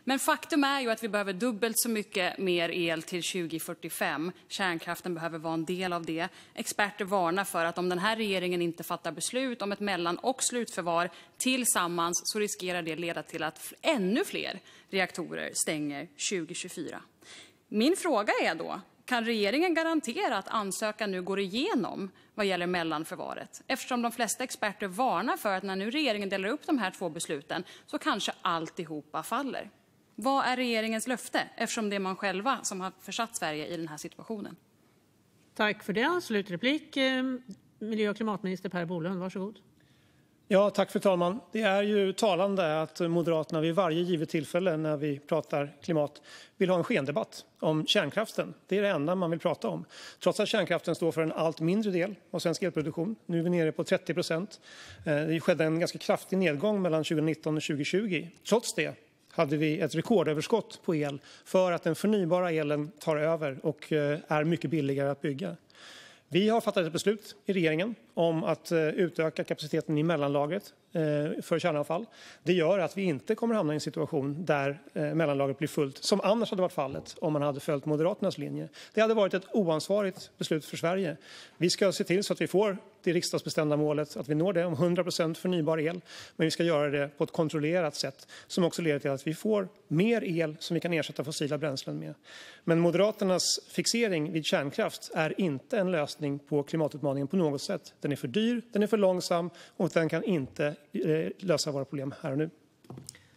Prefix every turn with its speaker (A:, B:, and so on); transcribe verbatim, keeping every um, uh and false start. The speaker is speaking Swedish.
A: Men faktum är ju att vi behöver dubbelt så mycket mer el till tjugo fyrtiofem. Kärnkraften behöver vara en del av det. Experter varnar för att om den här regeringen inte fattar beslut om ett mellan- och slutförvar tillsammans så riskerar det leda till att ännu fler reaktorer stänger tjugo tjugofyra. Min fråga är då, kan regeringen garantera att ansökan nu går igenom vad gäller mellanförvaret? Eftersom de flesta experter varnar för att när nu regeringen delar upp de här två besluten så kanske alltihopa faller. Vad är regeringens löfte? Eftersom det är man själva som har försatt Sverige i den här situationen.
B: Tack för det. Slutreplik. Miljö- och klimatminister Per Bolund, varsågod.
C: Ja, tack fru talman. Det är ju talande att Moderaterna vid varje givet tillfälle när vi pratar klimat vill ha en skendebatt om kärnkraften. Det är det enda man vill prata om. Trots att kärnkraften står för en allt mindre del av svensk elproduktion. Nu är vi nere på trettio procent. Det skedde en ganska kraftig nedgång mellan tjugonitton och tjugohundratjugo. Trots det hade vi ett rekordöverskott på el för att den förnybara elen tar över och är mycket billigare att bygga. Vi har fattat ett beslut i regeringen om att utöka kapaciteten i mellanlagret för kärnavfall. Det gör att vi inte kommer hamna i en situation där mellanlagret blir fullt, som annars hade varit fallet om man hade följt Moderaternas linje. Det hade varit ett oansvarigt beslut för Sverige. Vi ska se till så att vi får det riksdagsbestämda målet, att vi når det om hundra procent förnybar el. Men vi ska göra det på ett kontrollerat sätt som också leder till att vi får mer el som vi kan ersätta fossila bränslen med. Men Moderaternas fixering vid kärnkraft är inte en lösning på klimatutmaningen på något sätt. Den är för dyr, den är för långsam och den kan inte eh, lösa våra problem här och nu.